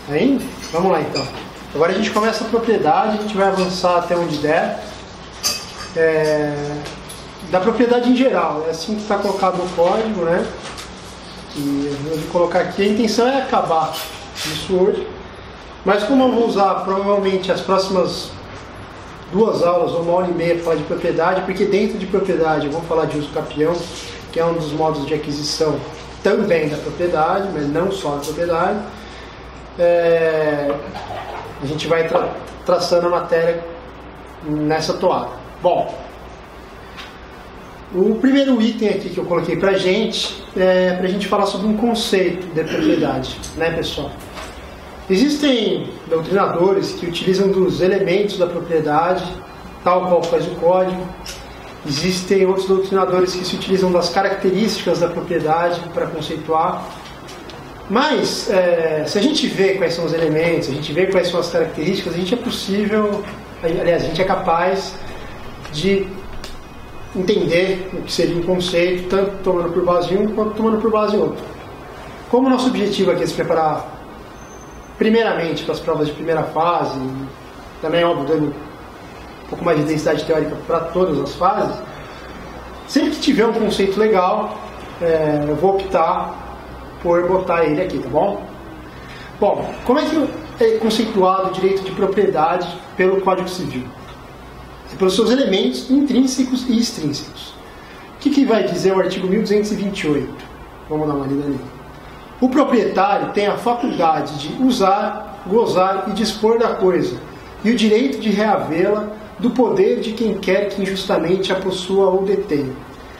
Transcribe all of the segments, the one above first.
Ainda? Vamos lá então. Agora a gente começa a propriedade, a gente vai avançar até onde der. Da propriedade em geral, é assim que está colocado no código, né? E eu vou colocar aqui, a intenção é acabar isso hoje. Mas como eu vou usar provavelmente as próximas 2 aulas ou 1h30 para falar de propriedade, porque dentro de propriedade eu vou falar de uso capião, que é um dos modos de aquisição também da propriedade, mas não só da propriedade. A gente vai traçando a matéria nessa toada. Bom, o primeiro item aqui que eu coloquei pra gente é pra gente falar sobre um conceito de propriedade, né, pessoal? Existem doutrinadores que utilizam dos elementos da propriedade, tal qual faz o código. Existem outros doutrinadores que se utilizam das características da propriedade para conceituar. Mas, se a gente vê quais são os elementos, a gente vê quais são as características, a gente a gente é capaz de entender o que seria um conceito, tanto tomando por base um quanto tomando por base outro. Como o nosso objetivo aqui é se preparar primeiramente para as provas de primeira fase, também, óbvio, dando um pouco mais de densidade teórica para todas as fases, sempre que tiver um conceito legal, eu vou optar por botar ele aqui, tá bom? Bom, como é que é conceituado o direito de propriedade pelo Código Civil? É pelos seus elementos intrínsecos e extrínsecos. O que vai dizer o artigo 1228? Vamos dar uma lida ali. O proprietário tem a faculdade de usar, gozar e dispor da coisa, e o direito de reavê-la do poder de quem quer que injustamente a possua ou detenha.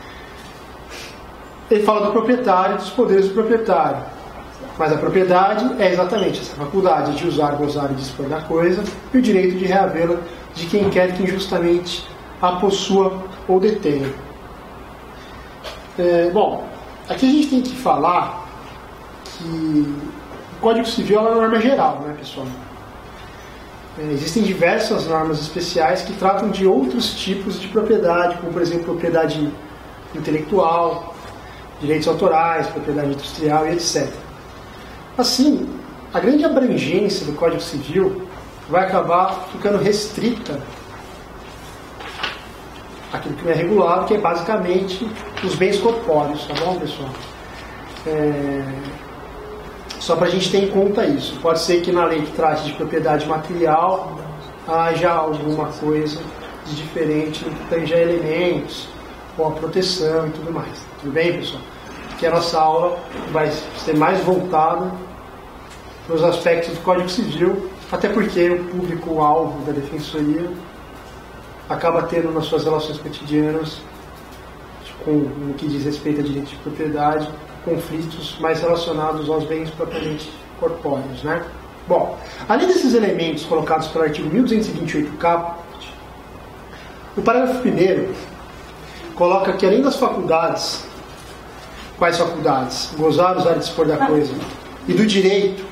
Ele fala do proprietário, dos poderes do proprietário. Mas a propriedade é exatamente essa faculdade de usar, gozar e dispor da coisa, e o direito de reavê-la de quem quer que injustamente a possua ou detenha. Bom, aqui a gente tem que falar que o Código Civil é uma norma geral, né, pessoal? Existem diversas normas especiais que tratam de outros tipos de propriedade, como, por exemplo, propriedade intelectual, direitos autorais, propriedade industrial e etc. Assim, a grande abrangência do Código Civil vai acabar ficando restrita àquilo que não é regulado, que é basicamente os bens corpóreos, tá bom, pessoal? Só para a gente ter em conta isso. Pode ser que na lei que trate de propriedade material haja alguma coisa de diferente no que tange a elementos, ou a proteção e tudo mais. Tudo bem, pessoal? Que a nossa aula vai ser mais voltada para os aspectos do Código Civil, até porque o público-alvo da Defensoria acaba tendo nas suas relações cotidianas, no que diz respeito a direito de propriedade, conflitos mais relacionados aos bens propriamente corpóreos, né? Bom, além desses elementos colocados pelo artigo 1228 caput, o parágrafo 1º coloca que, além das faculdades, quais faculdades? Gozar, usar e dispor da coisa, e do direito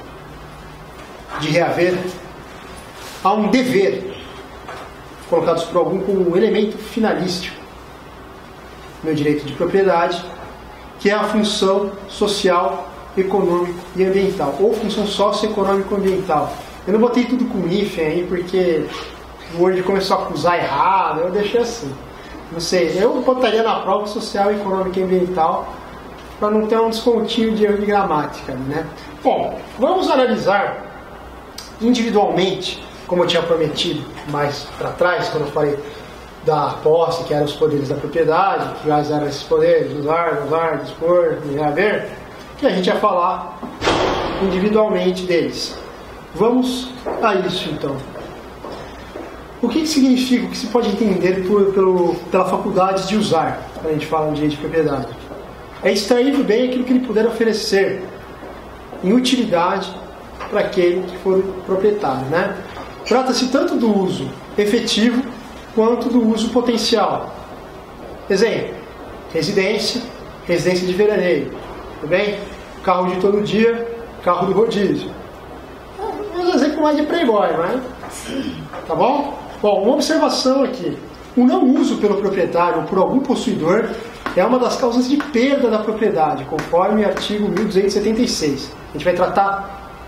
de reaver, há um dever, colocados por algum como um elemento finalístico no direito de propriedade, que é a função social, econômico e ambiental, ou função socioeconômico-ambiental. Eu não botei tudo com hífen aí, porque o Word começou a acusar errado, eu deixei assim. Não sei, eu botaria na prova social, econômica e ambiental, para não ter um descontinho de erro de gramática, né? Bom, vamos analisar individualmente, como eu tinha prometido mais para trás, quando eu falei da posse, que eram os poderes da propriedade, que quais eram esses poderes, usar, gozar, dispor e reaver, que a gente ia falar individualmente deles. Vamos a isso então. O que significa, o que se pode entender pela faculdade de usar, quando a gente fala de direito de propriedade? É extrair do bem aquilo que ele puder oferecer em utilidade para aquele que for proprietário, né? Trata-se tanto do uso efetivo quanto do uso potencial. Exemplo: residência de veraneio, tudo bem? Carro de todo dia, carro do rodízio. Um exemplo mais de playboy, né? Tá bom? Bom, uma observação aqui: o não uso pelo proprietário ou por algum possuidor é uma das causas de perda da propriedade, conforme o artigo 1276. A gente vai tratar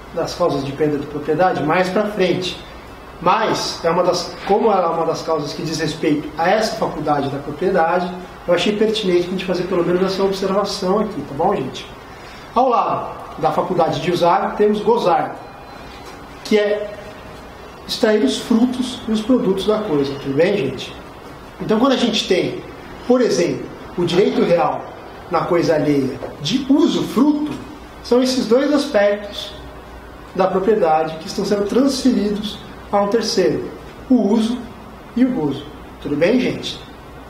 das causas de perda de propriedade mais para frente. Mas, como ela é uma das causas que diz respeito a essa faculdade da propriedade, eu achei pertinente a gente fazer pelo menos essa observação aqui, tá bom, gente? Ao lado da faculdade de usar, temos gozar, que é extrair os frutos e os produtos da coisa, tudo bem, gente? Então, quando a gente tem, por exemplo, o direito real na coisa alheia de usufruto, são esses dois aspectos da propriedade que estão sendo transferidos a um terceiro, o uso e o gozo. Tudo bem, gente?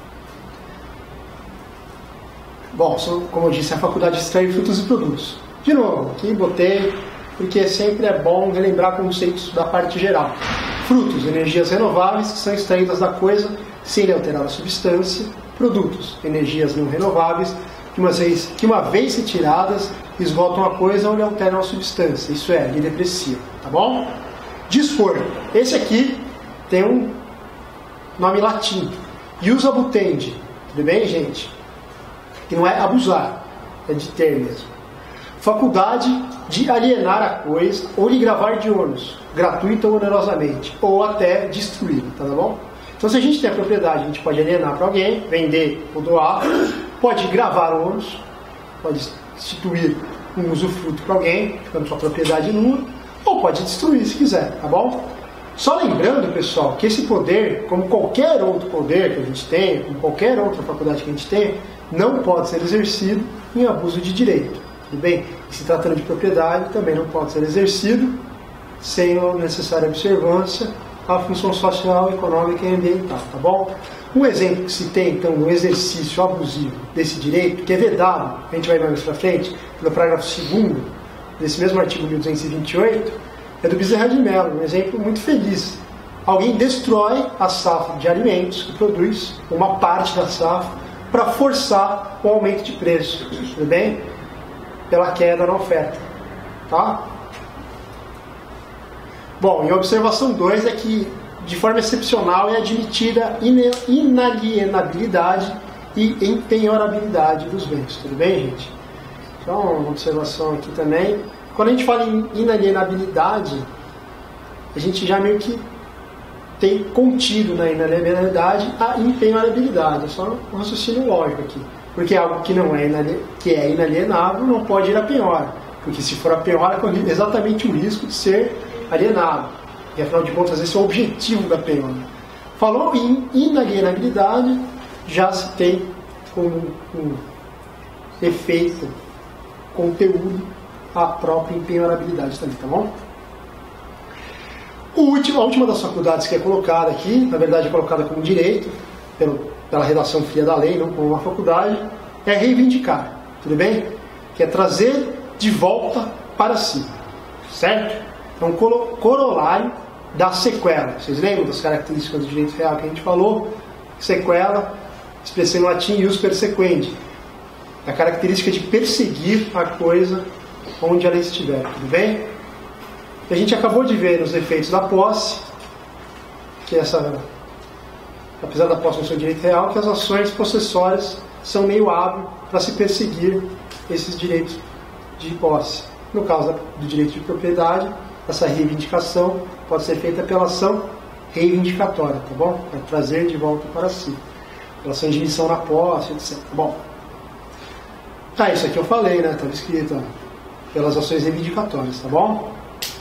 Bom, como eu disse, a faculdade de extrair frutos e produtos. De novo, aqui botei, porque sempre é bom relembrar conceitos da parte geral. Frutos, energias renováveis que são extraídas da coisa sem lhe alterar a substância. Produtos, energias não renováveis que uma vez retiradas esgotam a coisa ou lhe alteram a substância. Isso é, lhe depreciam, tá bom? Dispor. Esse aqui tem um nome latim. Ius abutendi. Tudo bem, gente? Que não é abusar, é de ter mesmo. Faculdade de alienar a coisa ou lhe gravar de ônus, gratuita ou onerosamente, ou até destruí-la, tá bom? Então, se a gente tem a propriedade, a gente pode alienar para alguém, vender ou doar, pode gravar ônus, pode instituir um usufruto para alguém, ficando sua propriedade nua, ou pode destruir se quiser, tá bom? Só lembrando, pessoal, que esse poder, como qualquer outro poder que a gente tem, como qualquer outra faculdade que a gente tem, não pode ser exercido em abuso de direito, tudo bem? E se tratando de propriedade, também não pode ser exercido sem a necessária observância à função social, econômica e ambiental, tá bom? Um exemplo que se tem, então, no exercício abusivo desse direito, que é vedado, a gente vai ver mais para frente, no parágrafo 2º desse mesmo artigo 1228, é do Bezerra de Mello, um exemplo muito feliz. Alguém destrói a safra de alimentos que produz, uma parte da safra, para forçar o aumento de preço, tudo bem? Pela queda na oferta, tá? Bom, e a observação 2 é que, de forma excepcional, é admitida inalienabilidade e empenhorabilidade dos bens, tudo bem, gente? Então, uma observação aqui também. Quando a gente fala em inalienabilidade, a gente já meio que tem contido na inalienabilidade a empenhorabilidade. É só um raciocínio lógico aqui. Porque algo que não é, inalienável não pode ir a penhora. Porque se for a penhora, corre exatamente o risco de ser alienado. E afinal de contas, esse é o objetivo da penhora. Falou em inalienabilidade, já se tem como um efeito, conteúdo, a própria empenhorabilidade também, tá bom? A última das faculdades que é colocada aqui, na verdade é colocada como direito, pela redação fria da lei, não como uma faculdade, é reivindicar, tudo bem? Que é trazer de volta para si, certo? Então, corolário da sequela. Vocês lembram das características do direito real que a gente falou? Sequela, expressão em latim, ius persequendi. A característica de perseguir a coisa onde ela estiver, tudo bem? A gente acabou de ver nos efeitos da posse, que apesar da posse não ser um direito real, que as ações possessórias são meio hábil para se perseguir esses direitos de posse. No caso do direito de propriedade, essa reivindicação pode ser feita pela ação reivindicatória, tá bom? Para trazer de volta para si. Pela ação de missão na posse, etc. Bom, isso aqui eu falei, né? Estava escrito, ó, pelas ações reivindicatórias, tá bom?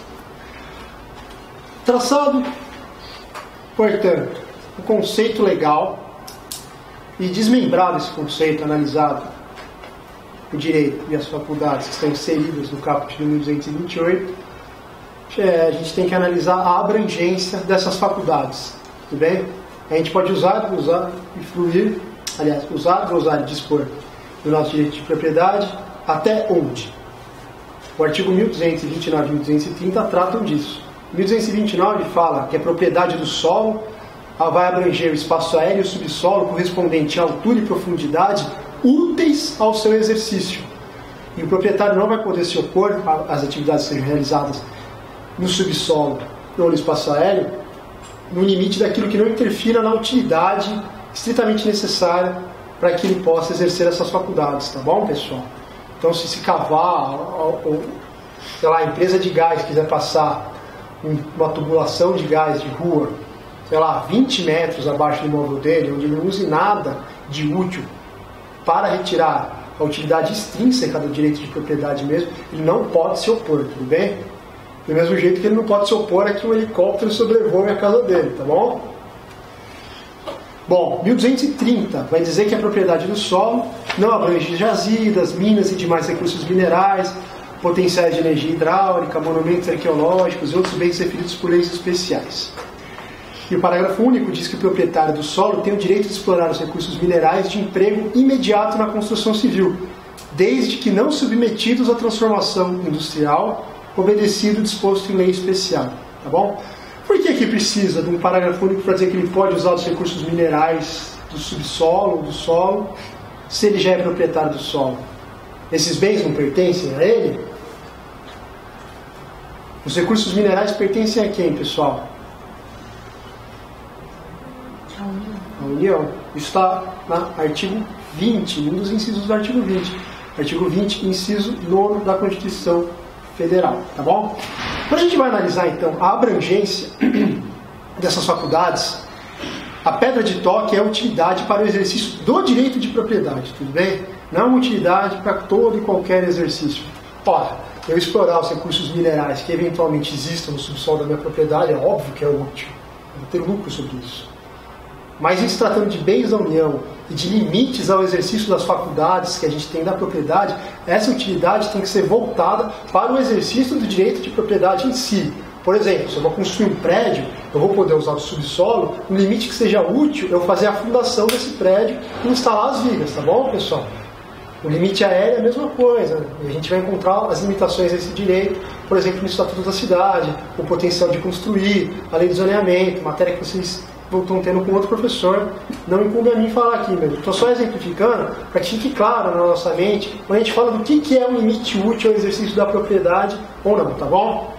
Traçado, portanto, o conceito legal e desmembrado esse conceito, analisado o direito e as faculdades que estão inseridas no caput de 1228, a gente tem que analisar a abrangência dessas faculdades, tudo bem? A gente pode usar e fluir, aliás, usar, gozar e dispor do nosso direito de propriedade até onde? O artigo 1229 e 1230 tratam disso. 1229 fala que a propriedade do solo vai abranger o espaço aéreo e o subsolo correspondente à altura e profundidade úteis ao seu exercício. E o proprietário não vai poder se opor às atividades que sejam realizadas no subsolo ou no espaço aéreo no limite daquilo que não interfira na utilidade estritamente necessária para que ele possa exercer essas faculdades, tá bom, pessoal? Então, se cavar ou sei lá, a empresa de gás quiser passar uma tubulação de gás de rua, sei lá, 20 metros abaixo do imóvel dele, onde ele não use nada de útil para retirar a utilidade extrínseca do direito de propriedade mesmo, ele não pode se opor, tudo bem? Do mesmo jeito que ele não pode se opor a que um helicóptero sobrevoe a casa dele, tá bom? Bom, 1230 vai dizer que a propriedade do solo não abrange jazidas, minas e demais recursos minerais, potenciais de energia hidráulica, monumentos arqueológicos e outros bens referidos por leis especiais. E o parágrafo único diz que o proprietário do solo tem o direito de explorar os recursos minerais de emprego imediato na construção civil, desde que não submetidos à transformação industrial, obedecido o disposto em lei especial. Tá bom? Por que aqui precisa de um parágrafo único para dizer que ele pode usar os recursos minerais do subsolo ou do solo, se ele já é proprietário do solo? Esses bens não pertencem a ele? Os recursos minerais pertencem a quem, pessoal? A União. Isso está no artigo 20, um dos incisos do artigo 20. Artigo 20, inciso 9 da Constituição Federal. Tá bom? Quando a gente vai analisar, então, a abrangência dessas faculdades, a pedra de toque é a utilidade para o exercício do direito de propriedade, tudo bem? Não é uma utilidade para todo e qualquer exercício. Ora, eu explorar os recursos minerais que eventualmente existam no subsolo da minha propriedade, é óbvio que é útil. Eu vou ter lucro sobre isso. Mas em se tratando de bens da União e de limites ao exercício das faculdades que a gente tem da propriedade, essa utilidade tem que ser voltada para o exercício do direito de propriedade em si. Por exemplo, se eu vou construir um prédio, eu vou poder usar o subsolo, no limite que seja útil, eu fazer a fundação desse prédio e instalar as vigas, tá bom, pessoal? O limite aéreo é a mesma coisa. A gente vai encontrar as limitações desse direito, por exemplo, no Estatuto da Cidade, o potencial de construir, a lei de zoneamento, matéria que vocês estão tendo com outro professor, não incumbe a mim falar aqui mesmo. Estou só exemplificando para que fique claro na nossa mente quando a gente fala do que é um limite útil ao exercício da propriedade ou não, tá bom?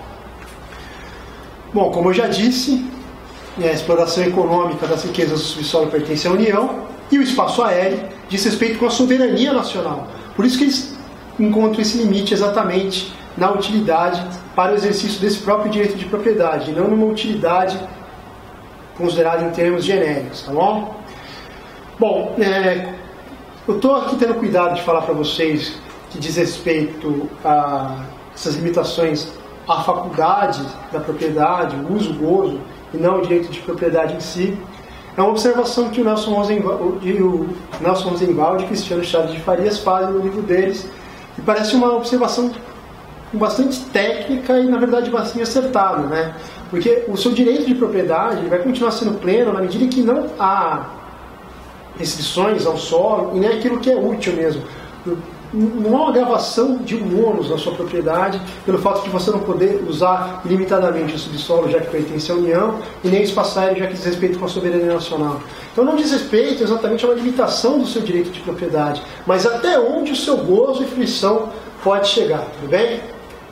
Bom, como eu já disse, a exploração econômica das riquezas do subsolo pertence à União e o espaço aéreo diz respeito com a soberania nacional. Por isso que eles encontram esse limite exatamente na utilidade para o exercício desse próprio direito de propriedade, e não numa utilidade considerado em termos genéricos, tá bom? Bom, eu estou aqui tendo cuidado de falar para vocês que diz respeito a essas limitações à faculdade da propriedade, o uso, o gozo, e não o direito de propriedade em si. É uma observação que o Nelson Rosenwald e Cristiano Chaves de Farias fazem no livro deles, e parece uma observação bastante técnica e, na verdade, bastante acertada, né? Porque o seu direito de propriedade ele vai continuar sendo pleno na medida que não há restrições ao solo e nem aquilo que é útil mesmo. Não há uma gravação de um ônus na sua propriedade pelo fato de você não poder usar ilimitadamente o subsolo, já que pertence à União, e nem o espaço aéreo, já que diz respeito com a soberania nacional. Então não diz respeito exatamente a uma limitação do seu direito de propriedade, mas até onde o seu gozo e fruição pode chegar, tudo bem?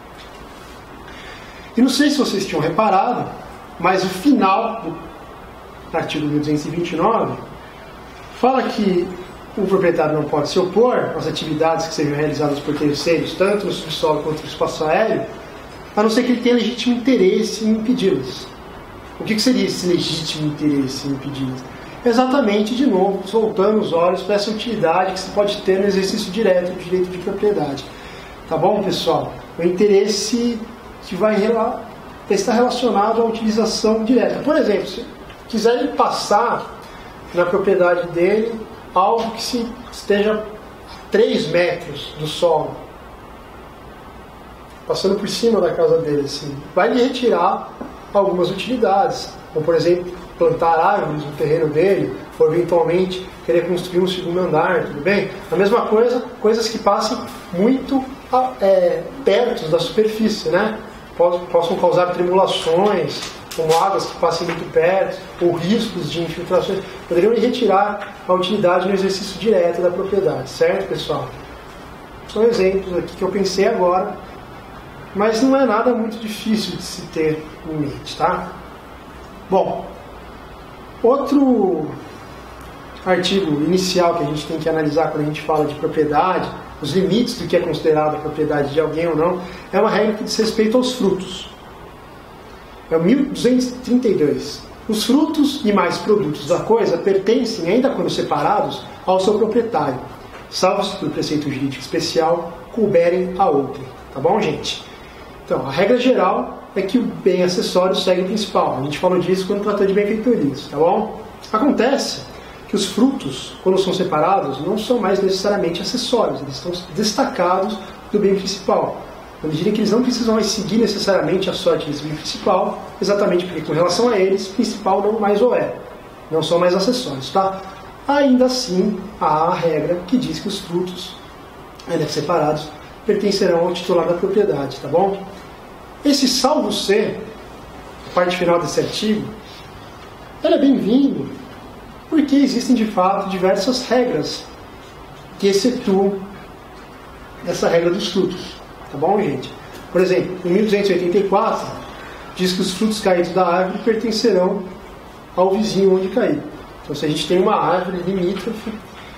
E não sei se vocês tinham reparado, mas o final do artigo 1229 fala que o proprietário não pode se opor às atividades que sejam realizadas por terceiros, tanto no subsolo quanto no espaço aéreo, a não ser que ele tenha legítimo interesse em impedi-las. O que seria esse legítimo interesse em impedi-las? Exatamente, de novo, voltando os olhos para essa utilidade que se pode ter no exercício direto do direito de propriedade. Tá bom, pessoal? O interesse que vai estar relacionado à utilização direta. Por exemplo, se quiserem passar na propriedade dele algo que esteja a 3 metros do solo, passando por cima da casa dele, assim, vai lhe retirar algumas utilidades, como por exemplo, plantar árvores no terreno dele, ou eventualmente querer construir um segundo andar, tudo bem? A mesma coisa, coisas que passem muito perto da superfície, né? Possam causar tribulações, como águas que passem muito perto, ou riscos de infiltrações, poderiam retirar a utilidade no exercício direto da propriedade, certo, pessoal? São exemplos aqui que eu pensei agora, mas não é nada muito difícil de se ter em mente, tá? Bom, outro artigo inicial que a gente tem que analisar quando a gente fala de propriedade os limites do que é considerado a propriedade de alguém ou não, é uma regra que diz respeito aos frutos. É o 1232. Os frutos e mais produtos da coisa pertencem, ainda quando separados, ao seu proprietário, salvo se por preceito jurídico especial couberem a outrem. Tá bom, gente? Então, a regra geral é que o bem acessório segue o principal. A gente falou disso quando tratou de benfeitorias, tá bom? Acontece que os frutos, quando são separados, não são mais necessariamente acessórios, eles estão destacados do bem principal. Na medida que eles não precisam mais seguir necessariamente a sorte desse bem principal, exatamente porque com relação a eles, principal não mais o é. Não são mais acessórios, tá? Ainda assim, há a regra que diz que os frutos, ainda separados, pertencerão ao titular da propriedade, tá bom? Esse salvo C, a parte final desse artigo, ele é bem-vindo, porque existem de fato diversas regras que excetuam essa regra dos frutos. Tá bom, gente? Por exemplo, em 1284, diz que os frutos caídos da árvore pertencerão ao vizinho onde cair. Então, se a gente tem uma árvore limítrofe,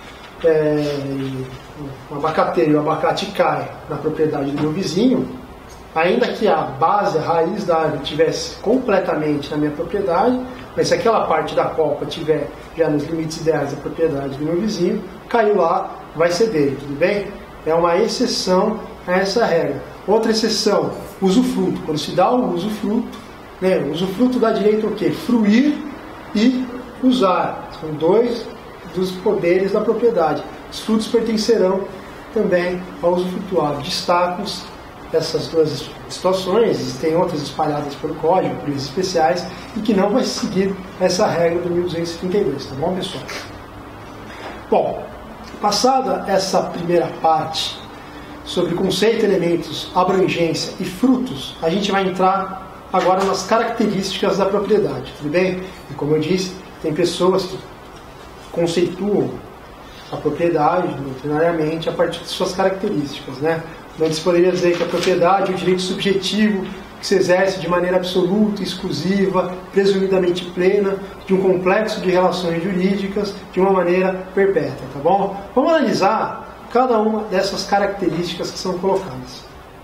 um abacateiro e o abacate cai na propriedade do meu vizinho, ainda que a base, a raiz da árvore estivesse completamente na minha propriedade, mas se aquela parte da copa estiver já nos limites ideais da propriedade do meu vizinho, caiu lá, vai ser dele, tudo bem? É uma exceção a essa regra. Outra exceção, usufruto. Quando se dá o usufruto, né, o usufruto dá direito ao quê? Fruir e usar. São dois dos poderes da propriedade. Os frutos pertencerão também ao usufrutuário. Destacam-se essas duas situações, existem outras espalhadas pelo Código, por leis especiais, e que não vai seguir essa regra do 1232, tá bom, pessoal? Bom, passada essa primeira parte sobre conceito, elementos, abrangência e frutos, a gente vai entrar agora nas características da propriedade, tudo bem? E como eu disse, tem pessoas que conceituam a propriedade, doutrinariamente, a partir de suas características, né? Antes poderia dizer que a propriedade é um direito subjetivo que se exerce de maneira absoluta, exclusiva, presumidamente plena, de um complexo de relações jurídicas, de uma maneira perpétua, tá bom? Vamos analisar cada uma dessas características que são colocadas.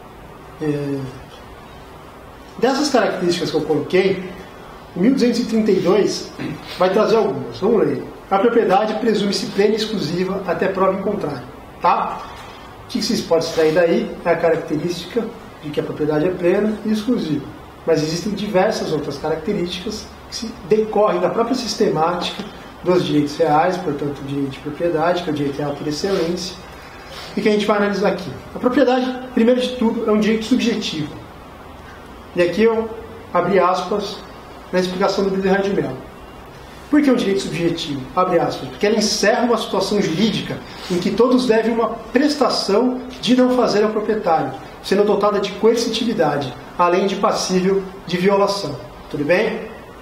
Dessas características que eu coloquei, o 1232 vai trazer algumas. Vamos ler. A propriedade presume-se plena e exclusiva até prova em contrário, tá? O que se pode extrair daí é a característica de que a propriedade é plena e exclusiva. Mas existem diversas outras características que se decorrem da própria sistemática dos direitos reais, portanto, o direito de propriedade, que é o direito real por excelência, e que a gente vai analisar aqui. A propriedade, primeiro de tudo, é um direito subjetivo. E aqui eu abri aspas na explicação do Bezerra de Mello. Por que é um direito subjetivo? Abre aspas. Porque ela encerra uma situação jurídica em que todos devem uma prestação de não fazer ao proprietário, sendo dotada de coercitividade, além de passível de violação. Tudo bem?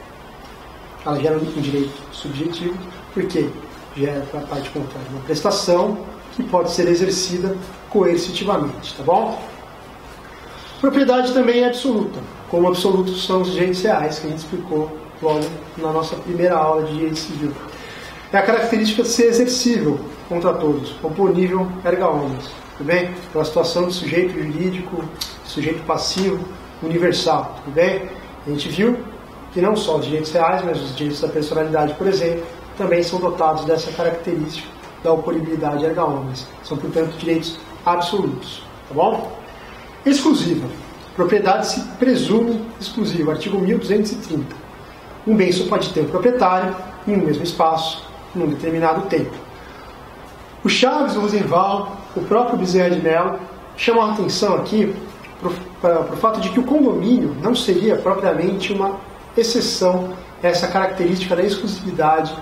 Ela gera um direito subjetivo, porque gera para a parte contrária uma prestação que pode ser exercida coercitivamente, tá bom? Propriedade também é absoluta, como absolutos são os direitos reais, que a gente explicou logo na nossa primeira aula de direito civil. É a característica de ser exercível contra todos, oponível erga omnes, tudo bem? É uma situação de sujeito jurídico, sujeito passivo, universal, tudo bem? A gente viu que não só os direitos reais, mas os direitos da personalidade, por exemplo, também são dotados dessa característica da oponibilidade erga omnes. São, portanto, direitos absolutos, tá bom? Exclusiva. Propriedade se presume exclusiva. Artigo 1230. Um bem só pode ter um proprietário em um mesmo espaço, num determinado tempo. O Chaves, o Rosenval, o próprio Bezerra de Mello chamam a atenção aqui para o fato de que o condomínio não seria propriamente uma exceção a essa característica da exclusividade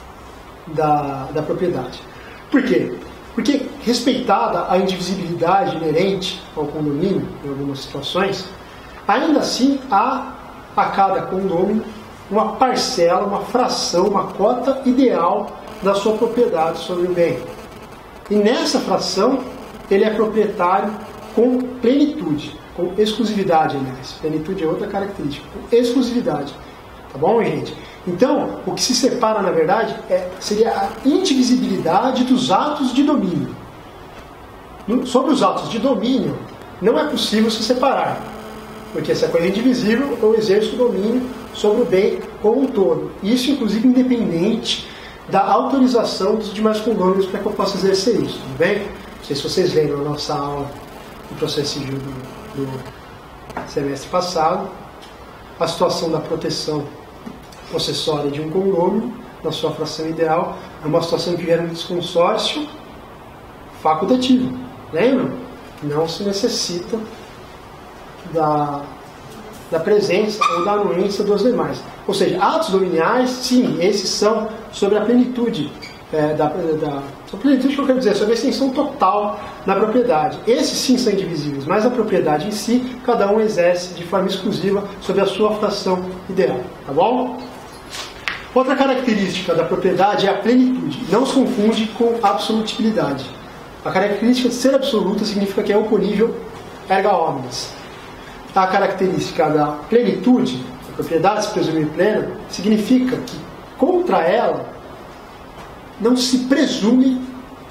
da propriedade. Por quê? Porque, respeitada a indivisibilidade inerente ao condomínio, em algumas situações, ainda assim há a cada condômino uma parcela, uma fração, uma cota ideal da sua propriedade sobre o bem. E nessa fração, ele é proprietário com plenitude, com exclusividade, aliás. Plenitude é outra característica, com exclusividade. Tá bom, gente? Então, o que se separa, na verdade, seria a indivisibilidade dos atos de domínio. Sobre os atos de domínio, não é possível se separar, porque essa coisa é indivisível, eu exerço o domínio sobre o bem como um todo. Isso, inclusive, independente da autorização dos demais condôminos para que eu possa exercer isso, tudo bem? Não sei se vocês lembram na nossa aula do processo civil do semestre passado, a situação da proteção possessória de um condômino, na sua fração ideal, é uma situação que gera um desconsórcio facultativo. Lembram? Não se necessita da presença ou da anuência dos demais. Ou seja, atos dominiais, sim, esses são sobre a plenitude, sobre a plenitude que eu quero dizer, sobre a extensão total da propriedade. Esses sim são indivisíveis, mas a propriedade em si, cada um exerce de forma exclusiva sobre a sua fração ideal. Tá bom? Outra característica da propriedade é a plenitude. Não se confunde com absolutibilidade. A característica de ser absoluta significa que é oponível erga omnes. A característica da plenitude, a propriedade se presumir plena, significa que contra ela não se presume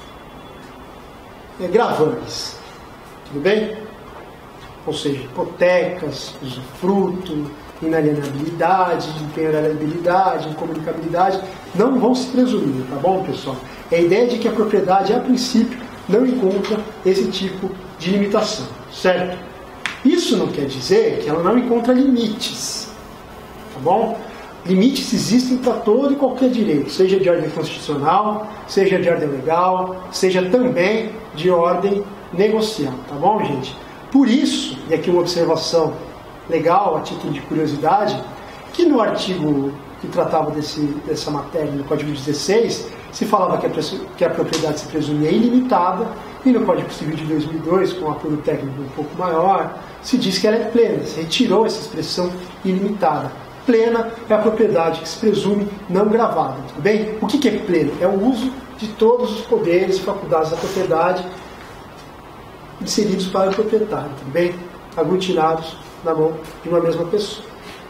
gravames. Tudo bem? Ou seja, hipotecas, usufruto, inalienabilidade, impenhorabilidade, incomunicabilidade, não vão se presumir, tá bom, pessoal? É a ideia de que a propriedade, a princípio, não encontra esse tipo de limitação, certo? Isso não quer dizer que ela não encontra limites, tá bom? Limites existem para todo e qualquer direito, seja de ordem constitucional, seja de ordem legal, seja também de ordem negocial, tá bom, gente? Por isso, e aqui uma observação legal, a título de curiosidade, que no artigo que tratava dessa matéria, no Código 16, se falava que a propriedade se presumia ilimitada, e no Código Civil de 2002, com um apoio técnico um pouco maior, se diz que ela é plena, se retirou essa expressão ilimitada. Plena é a propriedade que se presume não gravada, tudo bem? O que é pleno? É o uso de todos os poderes e faculdades da propriedade inseridos para o proprietário, tudo bem? Aglutinados na mão de uma mesma pessoa.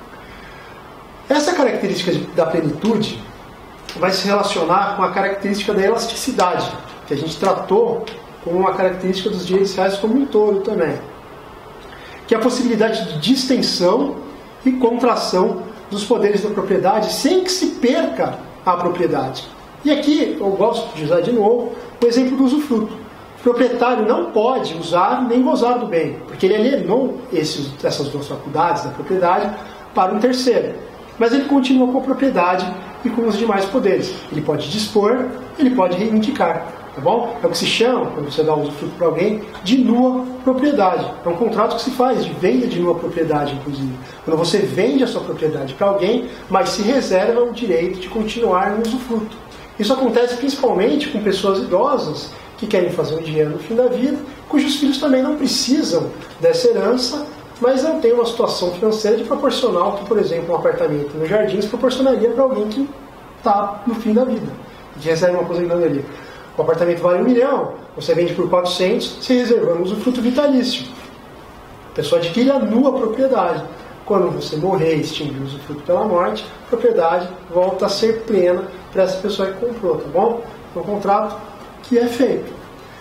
Essa característica da plenitude vai se relacionar com a característica da elasticidade, que a gente tratou como uma característica dos direitos reais como um todo também, que é a possibilidade de distensão e contração dos poderes da propriedade sem que se perca a propriedade. E aqui eu gosto de usar de novo o exemplo do usufruto. O proprietário não pode usar nem gozar do bem, porque ele alienou essas duas faculdades da propriedade para um terceiro. Mas ele continua com a propriedade e com os demais poderes. Ele pode dispor, ele pode reivindicar. Tá bom? É o que se chama, quando você dá um usufruto para alguém, de nua propriedade. É um contrato que se faz de venda de nua propriedade, inclusive. Quando você vende a sua propriedade para alguém, mas se reserva o direito de continuar no usufruto. Isso acontece principalmente com pessoas idosas que querem fazer um dinheiro no fim da vida, cujos filhos também não precisam dessa herança, mas não tem uma situação financeira de proporcionar o que, por exemplo, um apartamento nos Jardins proporcionaria para alguém que está no fim da vida, que recebe uma aposentadoria. O apartamento vale 1 milhão, você vende por 400, se reservando um usufruto vitalício. A pessoa adquire a nua propriedade. Quando você morrer e extinguir o usufruto pela morte, a propriedade volta a ser plena para essa pessoa que comprou, tá bom? É um contrato que é feito.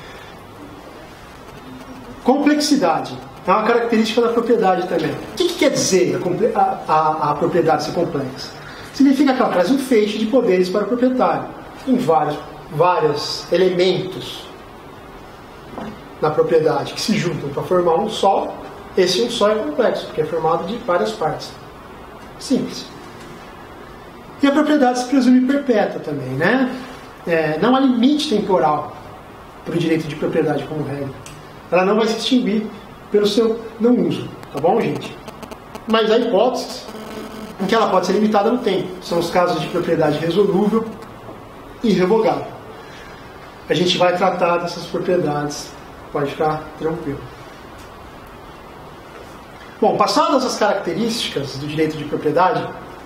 Complexidade é uma característica da propriedade também. O que quer dizer a propriedade ser complexa? Significa que ela traz um feixe de poderes para o proprietário, em vários elementos na propriedade que se juntam para formar um só. Esse um só é complexo, porque é formado de várias partes. Simples. E a propriedade se presume perpétua também, né? Não há limite temporal para o direito de propriedade como regra. Ela não vai se extinguir pelo seu não uso, tá bom, gente? Mas há hipóteses em que ela pode ser limitada no tempo. São os casos de propriedade resolúvel e irrevogável. A gente vai tratar dessas propriedades, pode ficar tranquilo. Bom, passadas as características do direito de propriedade,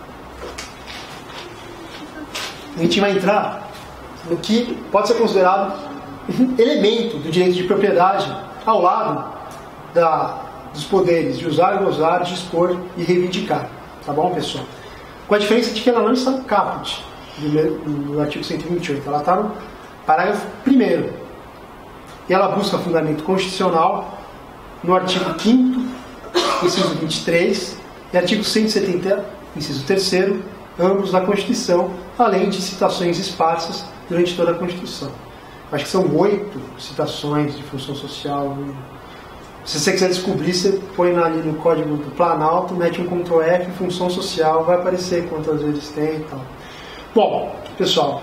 a gente vai entrar no que pode ser considerado um elemento do direito de propriedade ao lado dos poderes de usar, gozar, dispor e reivindicar. Tá bom, pessoal? Com a diferença de que ela não está no caput do artigo 128, ela está no parágrafo 1º. E ela busca fundamento constitucional no artigo 5º, inciso 23, e artigo 170, inciso 3º, ambos da Constituição, além de citações esparsas durante toda a Constituição. Acho que são 8 citações de função social. Se você quiser descobrir, você põe ali no código do Planalto, mete um Ctrl F, função social, vai aparecer quantas vezes tem e tal. Bom, pessoal,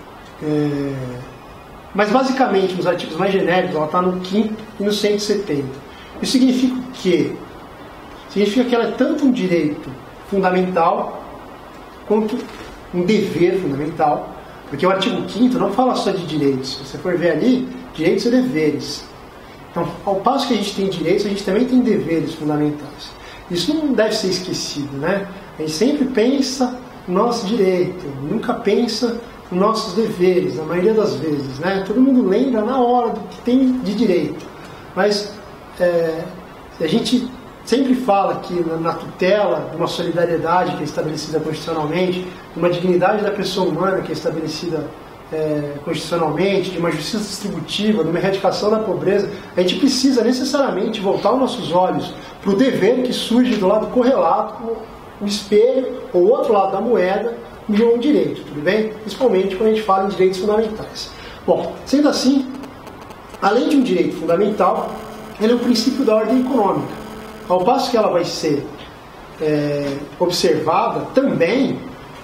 mas basicamente nos artigos mais genéricos ela está no 5º e no 170. Isso significa o quê? Significa que ela é tanto um direito fundamental quanto um dever fundamental, porque o artigo 5º não fala só de direitos. Se você for ver ali, direitos e deveres. Então, ao passo que a gente tem direitos, a gente também tem deveres fundamentais. Isso não deve ser esquecido, né? A gente sempre pensa no nosso direito, nunca pensa nos nossos deveres, na maioria das vezes, né? Todo mundo lembra na hora do que tem de direito. Mas a gente sempre fala que na tutela de uma solidariedade que é estabelecida constitucionalmente, de uma dignidade da pessoa humana que é estabelecida constitucionalmente, de uma justiça distributiva, de uma erradicação da pobreza, a gente precisa necessariamente voltar os nossos olhos para o dever que surge do lado correlato, o espelho ou o outro lado da moeda de um direito, tudo bem? Principalmente quando a gente fala em direitos fundamentais. Bom, sendo assim, além de um direito fundamental, ele é um princípio da ordem econômica. Ao passo que ela vai ser observada também,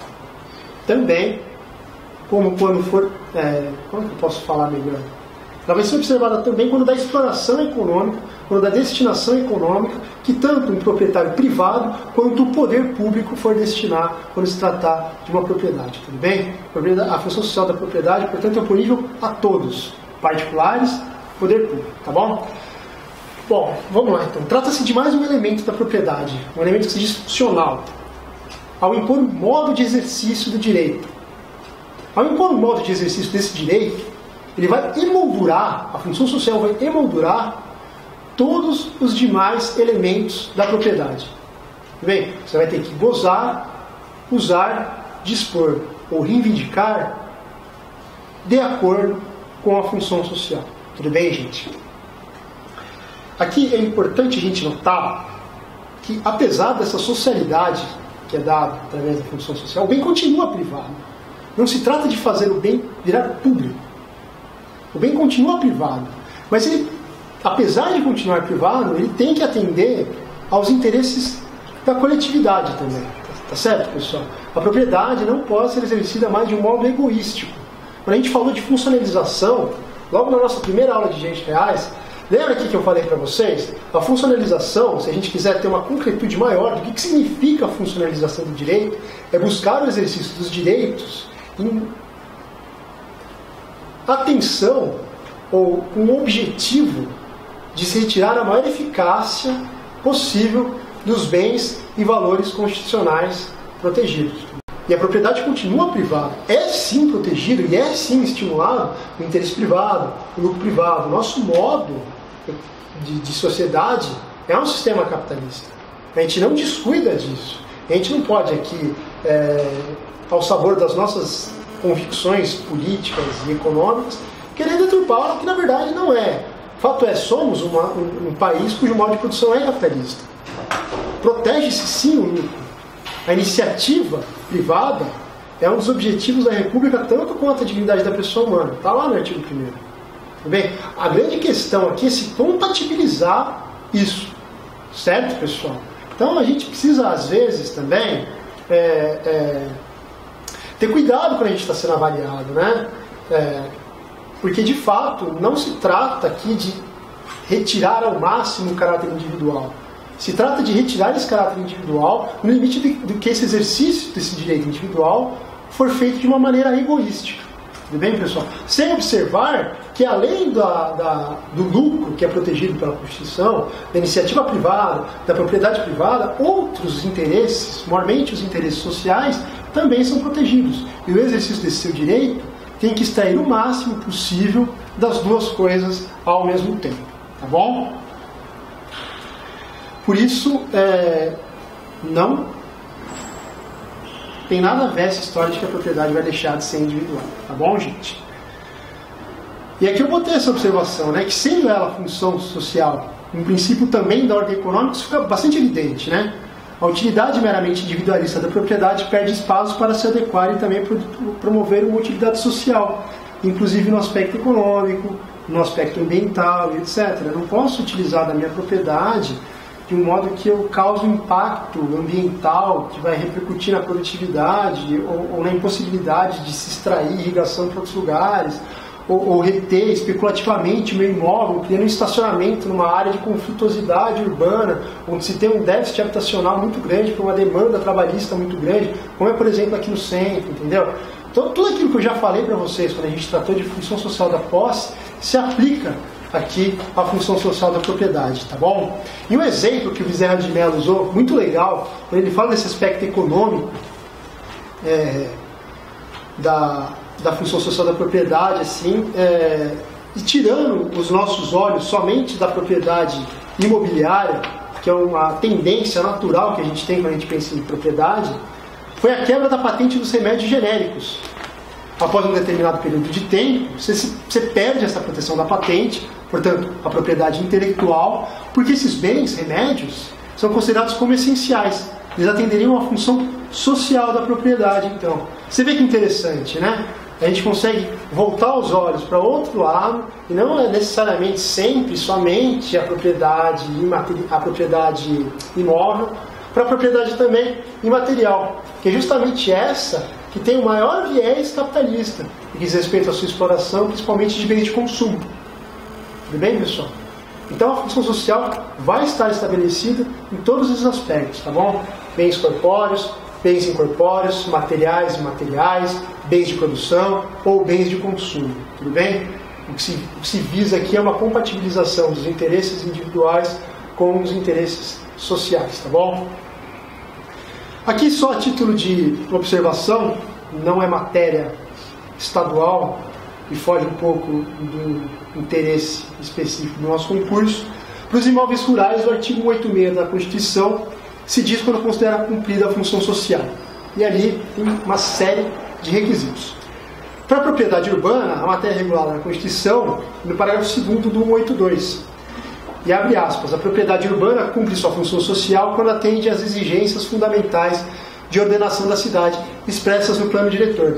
como quando for... como que eu posso falar melhor? Ela vai ser observada também quando da exploração econômica, quando da destinação econômica, que tanto um proprietário privado quanto o poder público for destinar quando se tratar de uma propriedade, tudo bem? A função social da propriedade, portanto, é oponível a todos, particulares, poder público, tá bom? Bom, vamos lá então. Trata-se de mais um elemento da propriedade, um elemento que se diz funcional, ao impor um modo de exercício do direito. Ao impor um modo de exercício desse direito, ele vai emoldurar, a função social vai emoldurar todos os demais elementos da propriedade. Bem, você vai ter que gozar, usar, dispor ou reivindicar de acordo com a função social. Tudo bem, gente? Aqui é importante a gente notar que, apesar dessa socialidade que é dada através da função social, o bem continua privado. Não se trata de fazer o bem virar público. O bem continua privado. Mas ele, apesar de continuar privado, ele tem que atender aos interesses da coletividade também. Tá certo, pessoal? A propriedade não pode ser exercida mais de um modo egoístico. Quando a gente falou de funcionalização, logo na nossa primeira aula de Direitos Reais, lembra aqui que eu falei para vocês? A funcionalização, se a gente quiser ter uma concretude maior do que significa a funcionalização do direito, é buscar o exercício dos direitos em atenção ou com o objetivo de se retirar a maior eficácia possível dos bens e valores constitucionais protegidos. E a propriedade continua privada. É sim protegido e é sim estimulado o interesse privado, o lucro privado. O nosso modo de sociedade é um sistema capitalista. A gente não descuida disso. A gente não pode aqui, ao sabor das nossas convicções políticas e econômicas, querer deturpar o que na verdade não é. Fato é, somos um país cujo modo de produção é capitalista. Protege-se sim o lucro. A iniciativa privada é um dos objetivos da República, tanto quanto a dignidade da pessoa humana. Está lá no artigo 1º. Bem, a grande questão aqui é se compatibilizar isso. Certo, pessoal? Então a gente precisa, às vezes, também ter cuidado quando a gente está sendo avaliado, né? Porque, de fato, não se trata aqui de retirar ao máximo o caráter individual. Se trata de retirar esse caráter individual no limite do que esse exercício desse direito individual for feito de uma maneira egoística. Tudo bem, pessoal? Sem observar que, além do lucro que é protegido pela Constituição, da iniciativa privada, da propriedade privada, outros interesses, maiormente os interesses sociais, também são protegidos. E o exercício desse seu direito tem que extrair o máximo possível das duas coisas ao mesmo tempo. Tá bom? Por isso, não tem nada a ver essa história de que a propriedade vai deixar de ser individual. Tá bom, gente? E aqui eu botei essa observação, né, que sendo ela função social, um princípio também da ordem econômica, isso fica bastante evidente, né? A utilidade meramente individualista da propriedade perde espaço para se adequar e também promover uma utilidade social, inclusive no aspecto econômico, no aspecto ambiental, etc. Eu não posso utilizar da minha propriedade de um modo que eu cause um impacto ambiental que vai repercutir na produtividade ou na impossibilidade de se extrair irrigação para outros lugares, ou reter especulativamente o meu imóvel, criando um estacionamento numa área de conflituosidade urbana, onde se tem um déficit habitacional muito grande, por uma demanda trabalhista muito grande, como é, por exemplo, aqui no centro, entendeu? Então, tudo aquilo que eu já falei para vocês, quando a gente tratou de função social da posse, se aplica aqui à função social da propriedade, tá bom? E um exemplo que o Bezerra de Mello usou, muito legal, quando ele fala desse aspecto econômico da função social da propriedade, assim, e tirando os nossos olhos somente da propriedade imobiliária, que é uma tendência natural que a gente tem quando a gente pensa em propriedade, foi a quebra da patente dos remédios genéricos. Após um determinado período de tempo, você perde essa proteção da patente, portanto, a propriedade intelectual, porque esses bens, remédios, são considerados como essenciais. Eles atenderiam a função social da propriedade, então. Você vê que interessante, né? A gente consegue voltar os olhos para outro lado, e não é necessariamente sempre, somente a propriedade imóvel, para a propriedade também imaterial, que é justamente essa que tem o maior viés capitalista, que diz respeito à sua exploração, principalmente de bens de consumo. Tudo bem, pessoal? Então a função social vai estar estabelecida em todos os aspectos, tá bom? Bens corpóreos, bens incorpóreos, materiais e imateriais, bens de produção ou bens de consumo, tudo bem? O que se visa aqui é uma compatibilização dos interesses individuais com os interesses sociais, tá bom? Aqui só a título de observação, não é matéria estadual e foge um pouco do interesse específico do nosso concurso. Para os imóveis rurais, o artigo 186 da Constituição se diz quando considera cumprida a função social. E ali tem uma série de requisitos. Para a propriedade urbana, a matéria regulada na Constituição, no parágrafo 2º do 182. E abre aspas, a propriedade urbana cumpre sua função social quando atende às exigências fundamentais de ordenação da cidade expressas no plano diretor.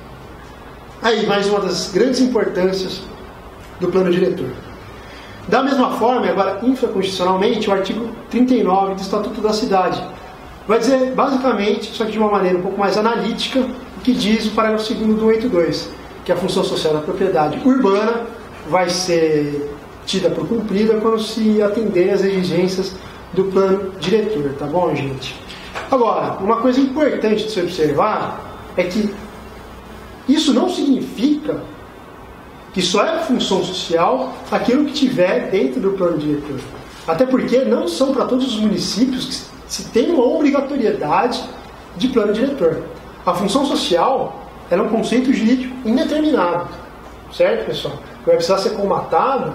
Aí, mais uma das grandes importâncias do plano diretor. Da mesma forma, agora infraconstitucionalmente, o artigo 39 do Estatuto da Cidade vai dizer, basicamente, só que de uma maneira um pouco mais analítica, o que diz o parágrafo 2º do 182, que a função social da propriedade urbana vai ser tida por cumprida quando se atender às exigências do plano diretor, tá bom, gente? Agora, uma coisa importante de se observar é que isso não significa que só é função social aquilo que tiver dentro do plano diretor. Até porque não são para todos os municípios que se tem uma obrigatoriedade de plano diretor. A função social é um conceito jurídico indeterminado, certo, pessoal? Que vai precisar ser comatado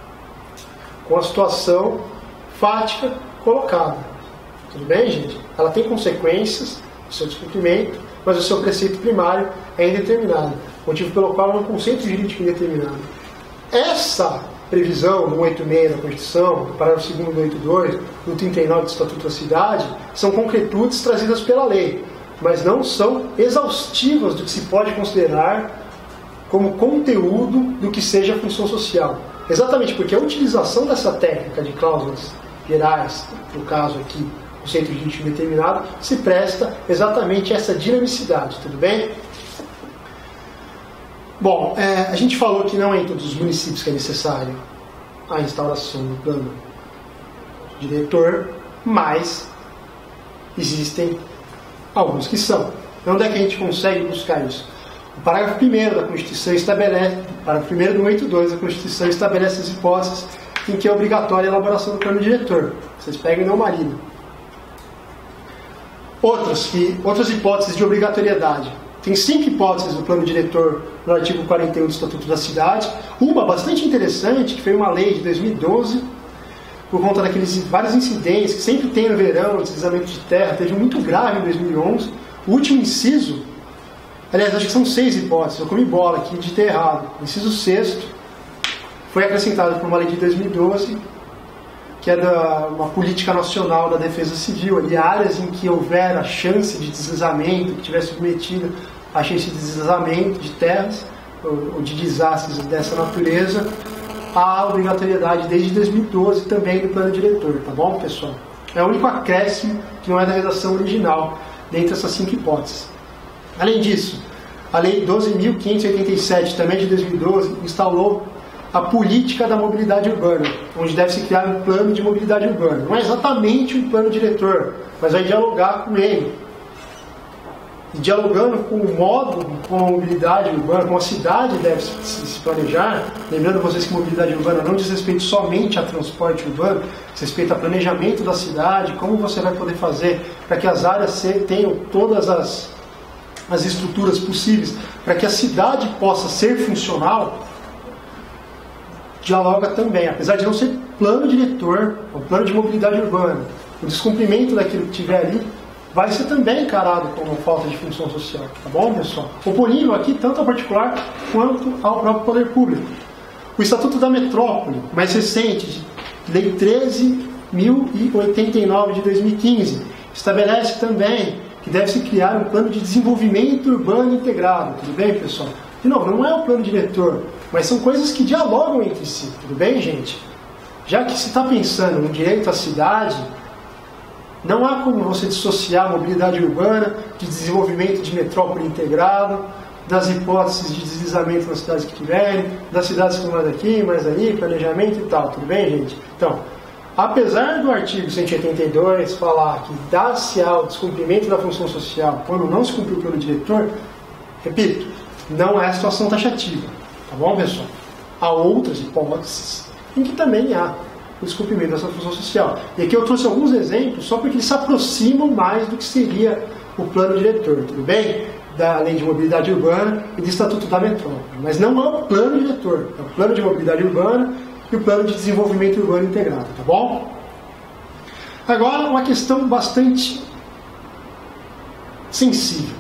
com a situação fática colocada. Tudo bem, gente? Ela tem consequências do seu descumprimento, mas o seu preceito primário é indeterminado, motivo pelo qual é um conceito jurídico indeterminado. Essa previsão no 186 da Constituição, no parágrafo 2º do 82, no 39 do Estatuto da Cidade, são concretudes trazidas pela lei, mas não são exaustivas do que se pode considerar como conteúdo do que seja a função social. Exatamente porque a utilização dessa técnica de cláusulas gerais, no caso aqui, conceito jurídico determinado, se presta exatamente a essa dinamicidade, tudo bem? Bom, a gente falou que não é em todos os municípios que é necessário a instauração do plano diretor, mas existem alguns que são. Onde é que a gente consegue buscar isso? O parágrafo 1º da Constituição estabelece, o parágrafo 1º do 182 da Constituição estabelece as hipóteses em que é obrigatória a elaboração do plano diretor. Vocês pegam e não maridam. Outras hipóteses de obrigatoriedade. Tem 5 hipóteses do plano diretor no artigo 41 do Estatuto da Cidade. Uma bastante interessante, que foi uma lei de 2012, por conta daqueles vários incidentes que sempre tem no verão, deslizamento de terra, teve um muito grave em 2011. O último inciso, aliás, acho que são 6 hipóteses, eu comi bola aqui de ter errado. O inciso 6º foi acrescentado por uma lei de 2012, que é uma política nacional da defesa civil, ali áreas em que houver a chance de deslizamento, que tiver submetida a chance de deslizamento de terras ou de desastres dessa natureza, há obrigatoriedade desde 2012 também do plano diretor, tá bom, pessoal? É o único acréscimo que não é da redação original, dentre essas 5 hipóteses. Além disso, a Lei 12.587, também de 2012, instaurou a política da mobilidade urbana, onde deve se criar um plano de mobilidade urbana. Não é exatamente um plano diretor, mas vai dialogar com ele. E dialogando com o modo, com a mobilidade urbana, como a cidade deve se planejar, lembrando vocês que mobilidade urbana não diz respeito somente a transporte urbano, diz respeito a planejamento da cidade, como você vai poder fazer para que as áreas tenham todas as estruturas possíveis, para que a cidade possa ser funcional, dialoga também, apesar de não ser plano diretor, o plano de mobilidade urbana, o descumprimento daquilo que tiver ali vai ser também encarado como falta de função social, tá bom, pessoal? Oponível aqui tanto ao particular quanto ao próprio poder público. O Estatuto da Metrópole, mais recente, Lei 13.089 de 2015, estabelece também que deve-se criar um plano de desenvolvimento urbano integrado, tudo bem, pessoal? De novo, não é o plano diretor, mas são coisas que dialogam entre si, tudo bem, gente? Já que se está pensando no direito à cidade, não há como você dissociar a mobilidade urbana de desenvolvimento de metrópole integrado, das hipóteses de deslizamento nas cidades que tiverem, das cidades que mais aqui, mais ali, planejamento e tal, tudo bem, gente? Então, apesar do artigo 182 falar que dá-se ao descumprimento da função social quando não se cumpriu pelo diretor, repito, não é situação taxativa, tá bom, pessoal? Há outras hipóteses em que também há o descumprimento dessa função social. E aqui eu trouxe alguns exemplos só porque eles se aproximam mais do que seria o plano diretor, tudo bem? Da Lei de Mobilidade Urbana e do Estatuto da Metrópole. Mas não é o plano diretor, é o plano de mobilidade urbana e o plano de desenvolvimento urbano integrado, tá bom? Agora, uma questão bastante sensível.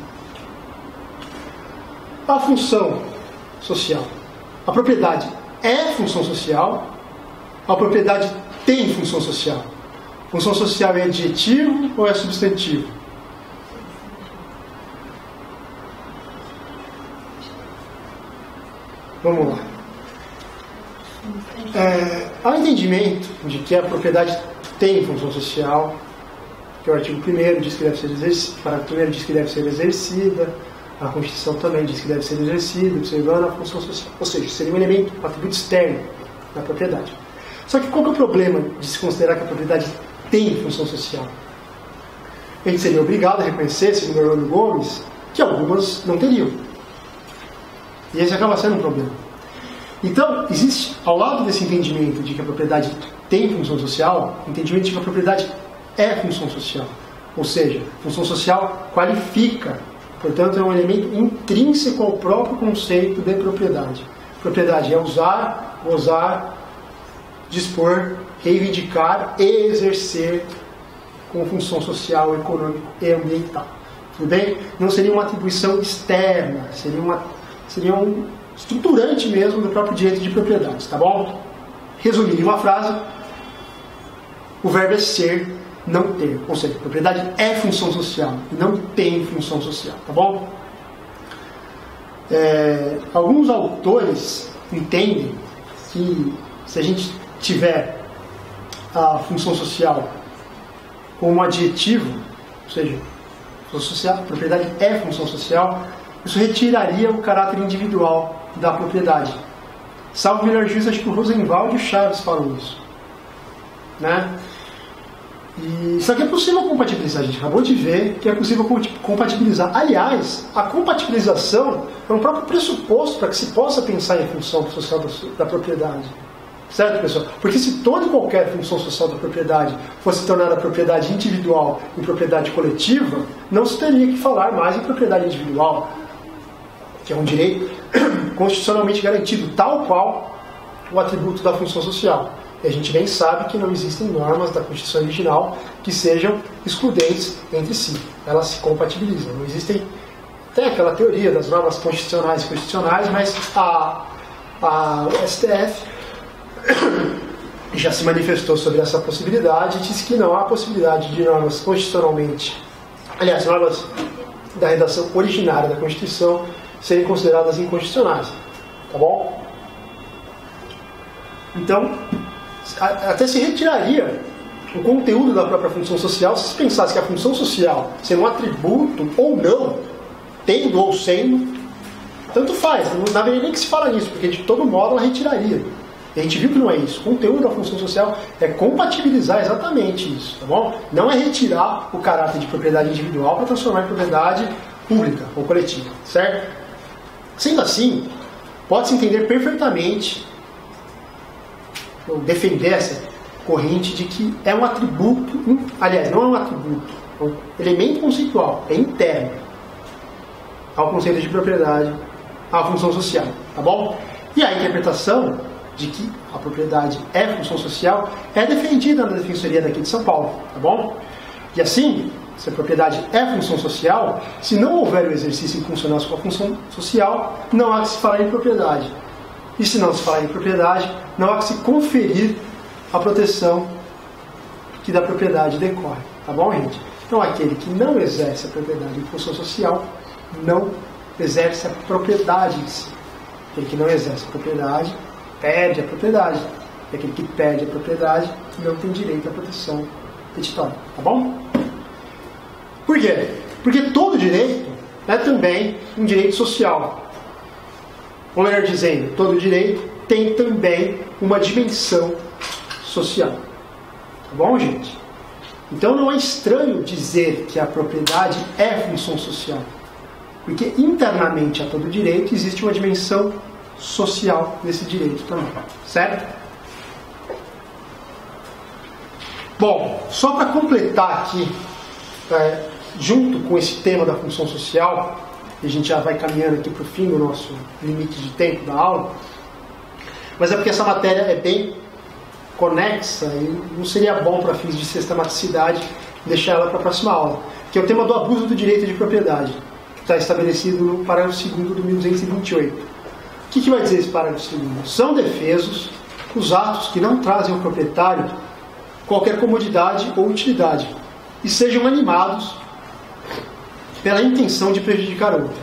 A função social. A propriedade é função social? A propriedade tem função social? Função social é adjetivo ou é substantivo? Vamos lá. Há um entendimento de que a propriedade tem função social, que o artigo 1º diz que deve ser exercida, o parágrafo 1º diz que deve ser exercida, a Constituição também diz que deve ser exercida, observando a função social. Ou seja, seria um elemento, um atributo externo da propriedade. Só que qual que é o problema de se considerar que a propriedade tem função social? A gente seria obrigado a reconhecer, segundo Orlando Gomes, que algumas não teriam. E esse acaba sendo um problema. Então, existe, ao lado desse entendimento de que a propriedade tem função social, o entendimento de que a propriedade é função social. Ou seja, função social qualifica, portanto, é um elemento intrínseco ao próprio conceito de propriedade. Propriedade é usar, gozar, dispor, reivindicar e exercer com função social, econômica e ambiental. Tudo bem? Não seria uma atribuição externa, seria um estruturante mesmo do próprio direito de propriedade, tá bom? Resumindo em uma frase, o verbo é ser, não ter. Ou seja, propriedade é função social, não tem função social, tá bom? Alguns autores entendem que se a gente tiver a função social como adjetivo, ou seja, função social, propriedade é função social, isso retiraria o caráter individual da propriedade. Salvo o melhor juízo, acho que o Rosenwald e o Chaves falam isso. Né? E isso aqui é possível compatibilizar, a gente acabou de ver que é possível compatibilizar. Aliás, a compatibilização é um próprio pressuposto para que se possa pensar em função social da propriedade. Certo, pessoal? Porque se toda e qualquer função social da propriedade fosse tornada propriedade individual e propriedade coletiva, não se teria que falar mais em propriedade individual, que é um direito constitucionalmente garantido, tal qual o atributo da função social. E a gente bem sabe que não existem normas da Constituição original que sejam excludentes entre si. Elas se compatibilizam. Não existem... Tem aquela teoria das normas constitucionais, mas a STF já se manifestou sobre essa possibilidade e disse que não há possibilidade de normas constitucionalmente, aliás, normas da redação originária da Constituição serem consideradas inconstitucionais. Tá bom? Então, até se retiraria o conteúdo da própria função social se pensasse que a função social, sendo um atributo ou não, tendo ou sendo, tanto faz, não haveria nem que se fala nisso, porque de todo modo ela retiraria. E a gente viu que não é isso. O conteúdo da função social é compatibilizar exatamente isso, tá bom? Não é retirar o caráter de propriedade individual para transformar em propriedade pública ou coletiva, certo? Sendo assim, pode-se entender perfeitamente, ou defender essa corrente de que é um atributo, aliás, não é um atributo, é um elemento conceitual, é interno ao conceito de propriedade, à função social, tá bom? E a interpretação de que a propriedade é função social é defendida na Defensoria daqui de São Paulo, tá bom? E assim, se a propriedade é função social, se não houver o exercício em consonância com a função social, não há que se falar em propriedade. E se não se falar em propriedade, não há que se conferir a proteção que da propriedade decorre, tá bom, gente? Então, aquele que não exerce a propriedade em função social, não exerce a propriedade em si. Aquele que não exerce a propriedade, perde a propriedade. E aquele que perde a propriedade, não tem direito à proteção petitória, tá bom? Por quê? Porque todo direito é também um direito social. Ou melhor dizendo, todo direito tem também uma dimensão social. Tá bom, gente? Então não é estranho dizer que a propriedade é função social. Porque internamente a todo direito existe uma dimensão social desse direito também. Certo? Bom, só para completar aqui, junto com esse tema da função social, e a gente já vai caminhando aqui para o fim do nosso limite de tempo da aula, mas é porque essa matéria é bem conexa e não seria bom para fins de sistematicidade deixar ela para a próxima aula, que é o tema do abuso do direito de propriedade, que está estabelecido no parágrafo 2º do 1228. O que vai dizer esse parágrafo 2º? São defesos os atos que não trazem ao proprietário qualquer comodidade ou utilidade e sejam animados pela intenção de prejudicar outra.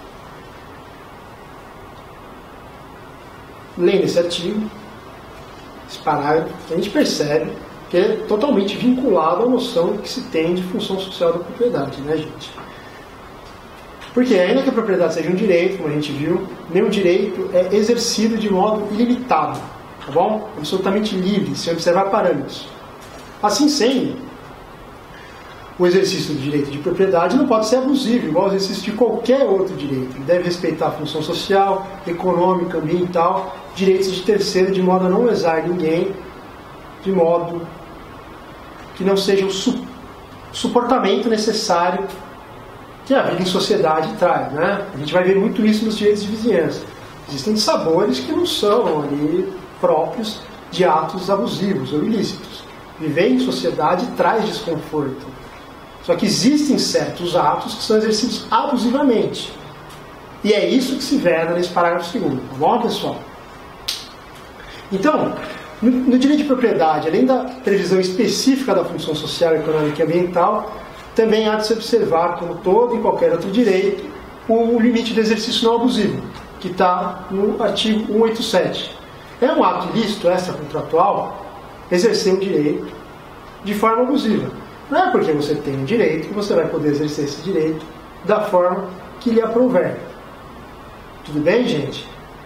Lendo esse artigo, esse parágrafo, a gente percebe que é totalmente vinculado à noção que se tem de função social da propriedade, né, gente? Porque ainda que a propriedade seja um direito, como a gente viu, nenhum direito é exercido de modo ilimitado, tá bom? Absolutamente livre, sem observar parâmetros. Assim sendo, o exercício do direito de propriedade não pode ser abusivo, igual ao exercício de qualquer outro direito. Ele deve respeitar a função social, econômica, ambiental, direitos de terceiro, de modo a não lesar ninguém, de modo que não seja o suportamento necessário que a vida em sociedade traz, né? A gente vai ver muito isso nos direitos de vizinhança. Existem sabores que não são ali próprios de atos abusivos ou ilícitos. Viver em sociedade traz desconforto. Só que existem certos atos que são exercidos abusivamente. E é isso que se veda nesse parágrafo 2º, tá bom, pessoal? Então, no direito de propriedade, além da previsão específica da função social, econômica e ambiental, também há de se observar, como todo e qualquer outro direito, o limite do exercício não abusivo, que está no artigo 187. É um ato ilícito, extracontratual, exercer um direito de forma abusiva. Não é porque você tem um direito que você vai poder exercer esse direito da forma que lhe aprouver. Tudo bem, gente?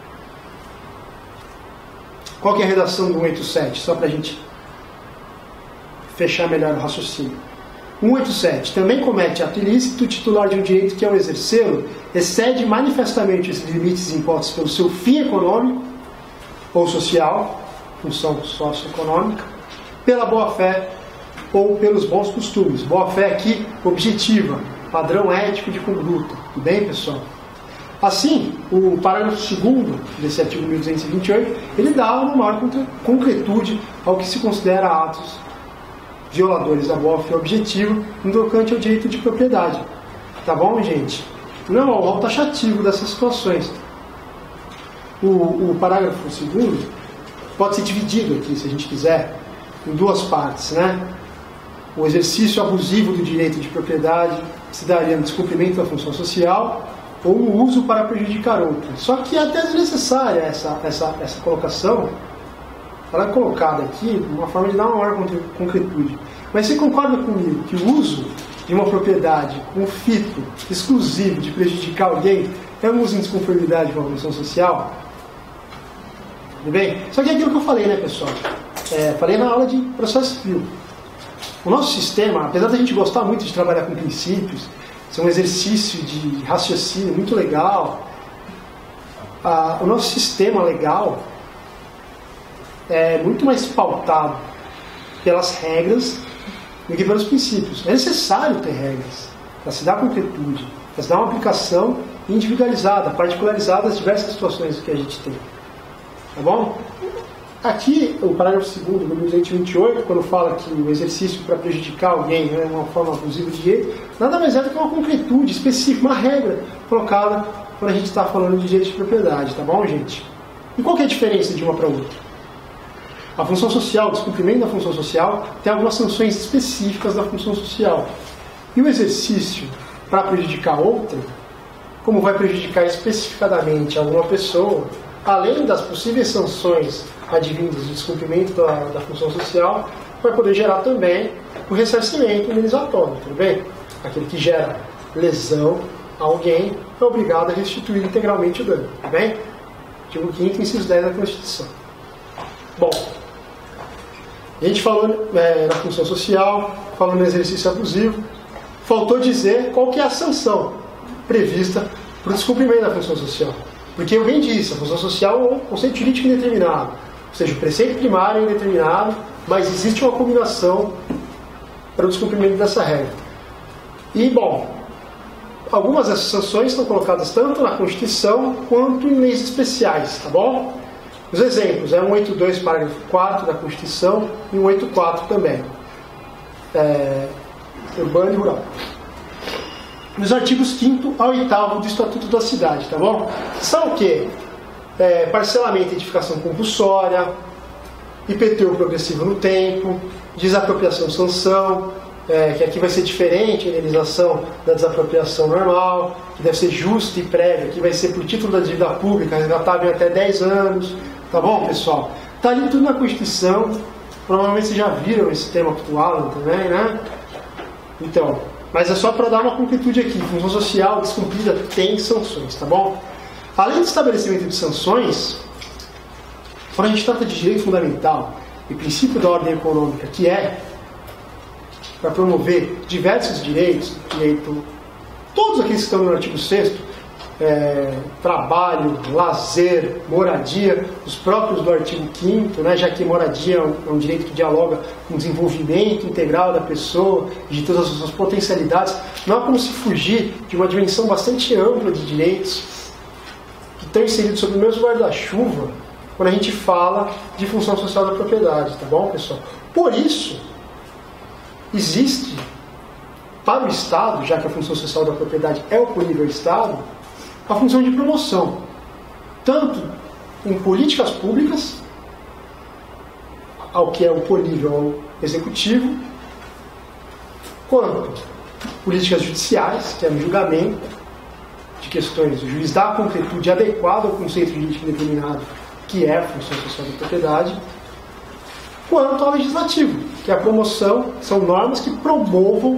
Qual que é a redação do 187? Só para a gente fechar melhor o raciocínio. 187. Também comete ato ilícito o titular de um direito que, ao exercê-lo, excede manifestamente os limites impostos pelo seu fim econômico ou social, função socioeconômica, pela boa-fé ou pelos bons costumes. Boa-fé aqui objetiva, padrão ético de conduta. Tudo bem, pessoal? Assim, o parágrafo 2º desse artigo 1228, ele dá uma maior concretude ao que se considera atos violadores da boa-fé objetiva no tocante ao direito de propriedade. Tá bom, gente? Não é o rol taxativo dessas situações. O parágrafo 2º, pode ser dividido aqui, se a gente quiser, em duas partes, né? O exercício abusivo do direito de propriedade se daria no descumprimento da função social ou no uso para prejudicar outro. Só que é até desnecessária essa colocação. Ela é colocada aqui de uma forma de dar uma maior concretude. Mas você concorda comigo que o uso de uma propriedade com o fito exclusivo de prejudicar alguém é um uso em desconformidade com a função social? Tudo bem? Só que é aquilo que eu falei, né, pessoal? Falei na aula de processo civil. O nosso sistema, apesar da gente gostar muito de trabalhar com princípios, ser um exercício de raciocínio muito legal, o nosso sistema legal é muito mais pautado pelas regras do que pelos princípios. É necessário ter regras para se dar concretude, para se dar uma aplicação individualizada, particularizada às diversas situações que a gente tem. Tá bom? Aqui, o parágrafo 2º do 228, quando fala que o exercício para prejudicar alguém é uma forma abusiva de direito, nada mais é do que uma concretude específica, uma regra colocada quando a gente está falando de direito de propriedade, tá bom, gente? E qual que é a diferença de uma para outra? A função social, o descumprimento da função social, tem algumas sanções específicas da função social. E o exercício para prejudicar outra, como vai prejudicar especificadamente alguma pessoa, além das possíveis sanções advindas do descumprimento da função social, vai poder gerar também o ressarcimento indenizatório, tudo bem? Aquele que gera lesão a alguém é obrigado a restituir integralmente o dano, tudo bem? Artigo 5º, inciso 10 da Constituição. Bom, a gente falou na função social, falou no exercício abusivo, faltou dizer qual que é a sanção prevista para o descumprimento da função social. Porque eu bem disse, a função social é um conceito jurídico indeterminado. Ou seja, o preceito primário é indeterminado, mas existe uma combinação para o descumprimento dessa regra. E, bom, algumas dessas sanções estão colocadas tanto na Constituição quanto em leis especiais, tá bom? Os exemplos, 182, parágrafo 4 da Constituição e 184 também. Urbano e rural. Nos artigos 5º ao 8º do Estatuto da Cidade, tá bom? São o quê? Parcelamento e edificação compulsória, IPTU progressivo no tempo, desapropriação sanção, que aqui vai ser diferente a indenização da desapropriação normal, que deve ser justa e prévia, que vai ser por título da dívida pública, resgatável em até 10 anos, tá bom, pessoal? Tá ali tudo na Constituição, provavelmente vocês já viram esse tema atual também, né? Então, mas é só para dar uma concretude aqui. Função social descumprida tem sanções, tá bom? Além do estabelecimento de sanções, quando a gente trata de direito fundamental e princípio da ordem econômica, que é para promover diversos direitos, todos aqueles que estão no artigo 6º, trabalho, lazer, moradia, os próprios do artigo 5º, né, já que moradia é um direito que dialoga com o desenvolvimento integral da pessoa, de todas as suas potencialidades. Não há como se fugir de uma dimensão bastante ampla de direitos que estão inseridos sob o mesmo guarda-chuva quando a gente fala de função social da propriedade, tá bom, pessoal? Por isso, existe para o Estado, já que a função social da propriedade é o nível Estado, a função de promoção, tanto em políticas públicas, ao que é o ponível executivo, quanto políticas judiciais, que é o julgamento de questões, o juiz dá a concretude adequada ao conceito jurídico determinado, que é a função social da propriedade, quanto ao legislativo, que é a promoção, são normas que promovam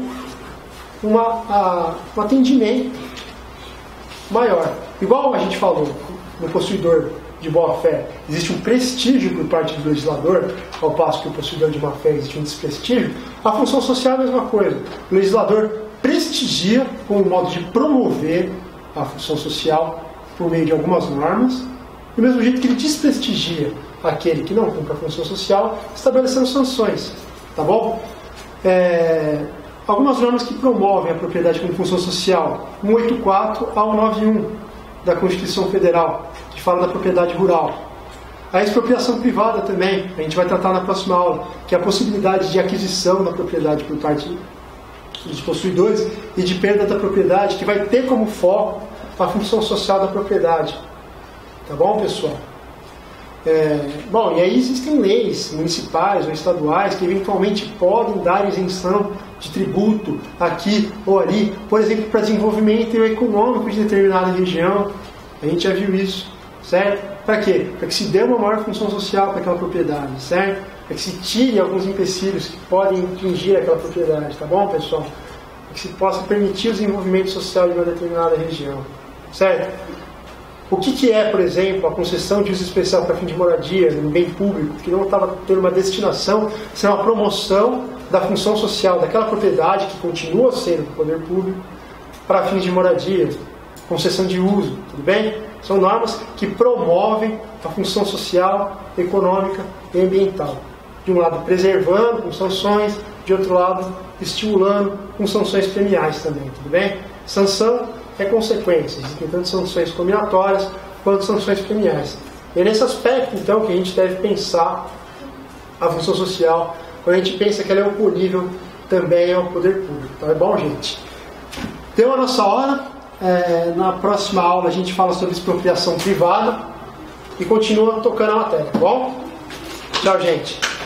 um atendimento maior. Igual a gente falou no possuidor de boa-fé, existe um prestígio por parte do legislador, ao passo que o possuidor de má-fé existe um desprestígio. A função social é a mesma coisa. O legislador prestigia com o modo de promover a função social por meio de algumas normas, do mesmo jeito que ele desprestigia aquele que não cumpre a função social, estabelecendo sanções, tá bom? Algumas normas que promovem a propriedade como função social, 184 ao 91 da Constituição Federal, que fala da propriedade rural. A expropriação privada também, a gente vai tratar na próxima aula, que é a possibilidade de aquisição da propriedade por parte dos possuidores e de perda da propriedade, que vai ter como foco a função social da propriedade. Tá bom, pessoal? Bom, e aí existem leis municipais ou estaduais que eventualmente podem dar isenção de tributo aqui ou ali, por exemplo, para desenvolvimento econômico de determinada região. A gente já viu isso, certo? Para quê? Para que se dê uma maior função social para aquela propriedade, certo? Para que se tire alguns empecilhos que podem impingir aquela propriedade, tá bom, pessoal? Para que se possa permitir o desenvolvimento social de uma determinada região, certo? O que é, por exemplo, a concessão de uso especial para fim de moradia, no bem público, que não estava tendo uma destinação, senão a promoção da função social daquela propriedade, que continua sendo do poder público, para fins de moradia, concessão de uso, tudo bem? São normas que promovem a função social, econômica e ambiental. De um lado, preservando com sanções, de outro lado, estimulando com sanções premiais também, tudo bem? Sanção é consequência, existem tanto sanções combinatórias quanto sanções premiais. E é nesse aspecto, então, que a gente deve pensar a função social, quando a gente pensa que ela é oponível também ao poder público. Então é bom, gente? Deu a nossa hora, na próxima aula a gente fala sobre expropriação privada e continua tocando a matéria, tá bom? Tchau, gente!